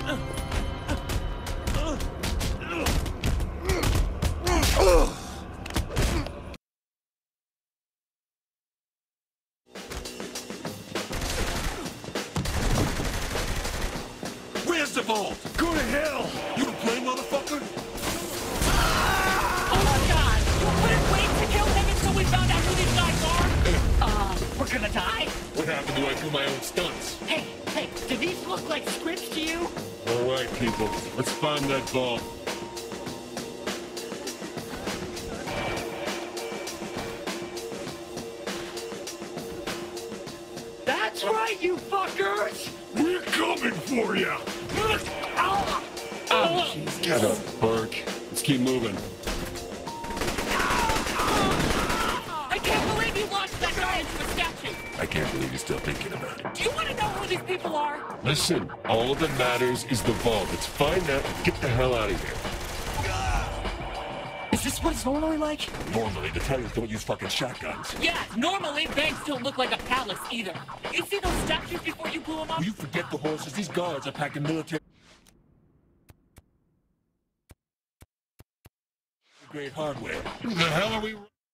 Where's the vault? Go to hell! You don't play, motherfucker? Oh my god! You couldn't wait to kill him until we found out who these guys are? We're gonna die? What happened to I do my own stunts? Hey, do these look like scripts to you? Alright, people. Let's find that vault. That's right, you fuckers! We're coming for you! Oh, Get up, Burke. Let's keep moving. I can't believe you launched that guy into a statue! I can't believe you're still thinking about it. Do you want to know who these people are? Listen, all that matters is the vault. Let's find that and get the hell out of here. Is this what it's normally like? Normally, the Italians don't use fucking shotguns. Yeah, normally banks don't look like a palace either. You see those statues before you blew them up? Will you forget the horses? These guards are packing military... grade hardware. Who the hell are we...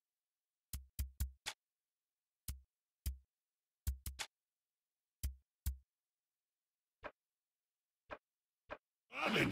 Robin!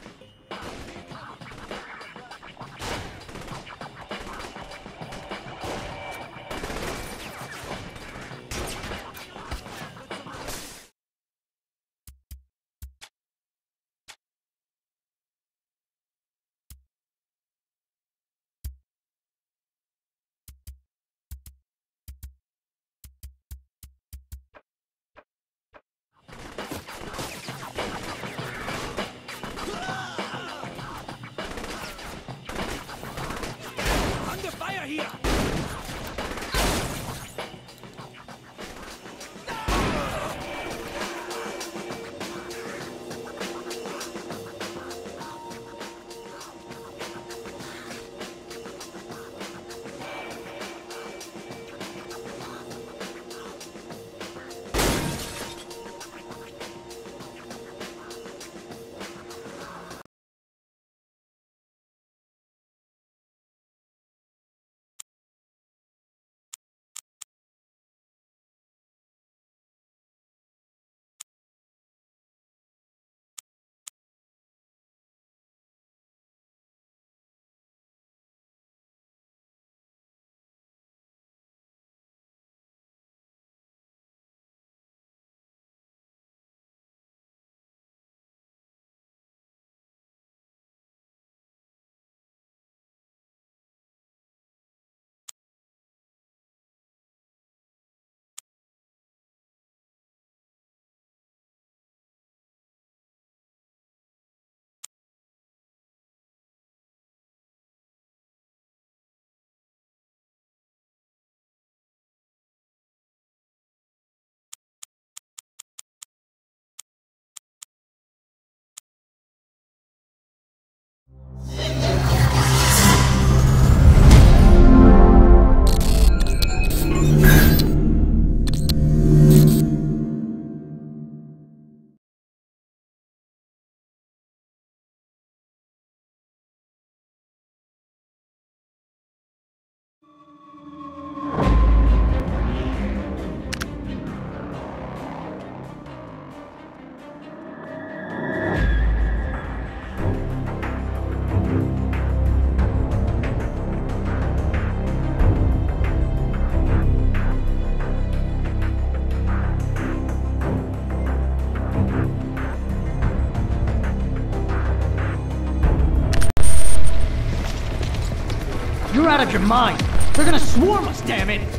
You're out of your mind! They're gonna swarm us, damn it!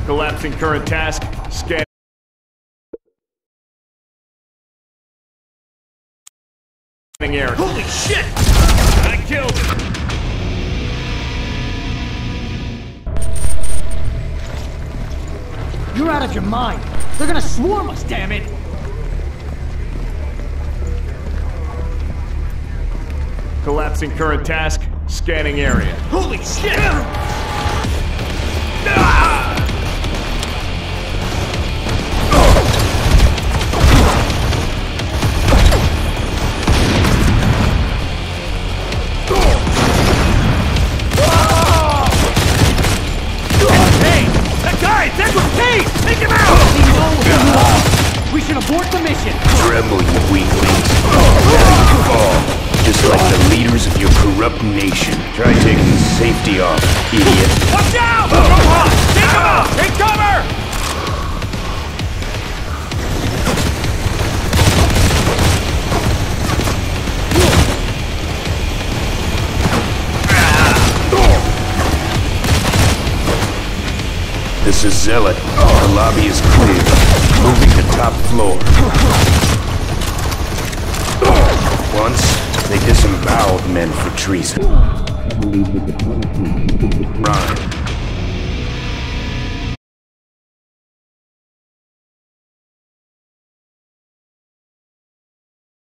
Collapsing current task. Scanning area. Holy shit! I killed him! You're out of your mind. They're gonna swarm us, damn it! Collapsing current task. Scanning area. Holy shit! Take him out! We know who you are! We should abort the mission! Tremble, you weaklings. Now you fall, just like the leaders of your corrupt nation. Try taking safety off, idiot. Watch out! Come on! Take him out! Take cover! This is Zealot. The lobby is clear. Moving to top floor. Once, they disemboweled men for treason. Ryan,